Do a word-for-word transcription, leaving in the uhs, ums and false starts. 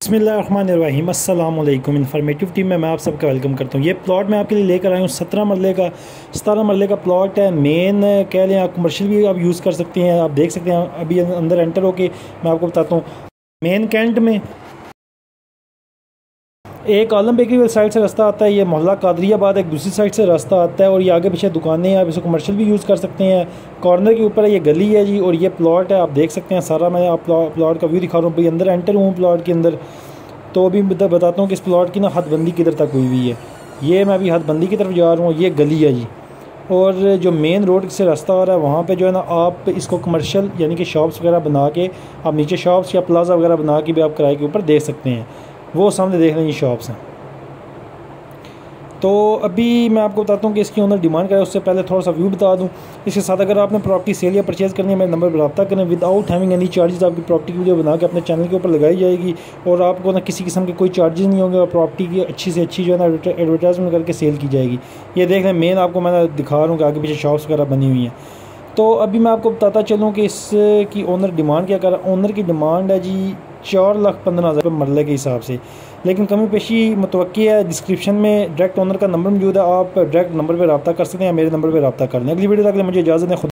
बिस्मिल्लाहिर्रहमानिर्रहीम अस्सलाम वालेकुम। इन्फॉर्मेटिव टीम में मैं आप सबका वेलकम करता हूँ। ये प्लॉट मैं आपके लिए लेकर आया हूँ। सत्रह मरले का सतारह मरले का प्लॉट है। मेन कह लें आप, कमर्शियल भी आप यूज़ कर सकते हैं। आप देख सकते हैं, अभी अंदर एंटर होके मैं आपको बताता हूँ। मेन कैंट में एक आलम बेकरी वाली साइड से रास्ता आता है, ये मोहल्ला कादरियाबाद, एक दूसरी साइड से रास्ता आता है और ये आगे पीछे दुकानें हैं। आप इसे कमर्शियल भी यूज़ कर सकते हैं। कॉर्नर के ऊपर ये गली है जी, और ये प्लॉट है। आप देख सकते हैं सारा, मैं आप प्लॉट का व्यू दिखा रहा हूँ। भाई अंदर एंटर हूँ प्लॉट के अंदर, तो अभी बताता हूँ कि इस प्लॉट की ना हदबंदी किधर तक हुई हुई है। ये मैं अभी हदबंदी की तरफ जा रहा हूँ। ये गली है जी, और जो मेन रोड से रास्ता आ रहा है वहाँ पे जो है ना, आप इसको कमर्शियल यानी कि शॉप्स वगैरह बना के, आप नीचे शॉप्स या प्लाजा वगैरह बना के भी आप किराए के ऊपर दे सकते हैं। वो सामने देख लें, ये शॉप्स हैं। तो अभी मैं आपको बताता हूँ कि इसकी ओनर डिमांड करे, उससे पहले थोड़ा सा व्यू बता दूँ। इसके साथ अगर आपने प्रॉपर्टी सेल या परचेज़ करनी है, मेरे नंबर पर रब्ता करें। विदाउट हैविंग एनी चार्जेस आपकी प्रॉपर्टी की वीडियो बना के अपने चैनल के ऊपर लगाई जाएगी, और आपको ना किसी किस्म के कोई चार्जेस नहीं होंगे, और प्रॉपर्टी की अच्छी से अच्छी जो है ना एडवर्टाइजमेंट करके सेल की जाएगी। ये देख लें, मेन आपको मैं दिखा रहा हूँ कि आगे पीछे शॉप्स वगैरह बनी हुई हैं। तो अभी मैं आपको बताता चलूँ कि इसकी ओनर डिमांड क्या कर रहा है। ओनर की डिमांड है जी चार लाख पंद्रह हज़ार रुपये मरले के हिसाब से, लेकिन कमी पेशी मुतवक्की है। डिस्क्रिप्शन में डायरेक्ट ओनर का नंबर मौजूद है, आप डायरेक्ट नंबर पर रब्ता कर सकते हैं, मेरे नंबर पर रब्ता कर लें। अगली वीडियो तक मुझे इजाज़त है।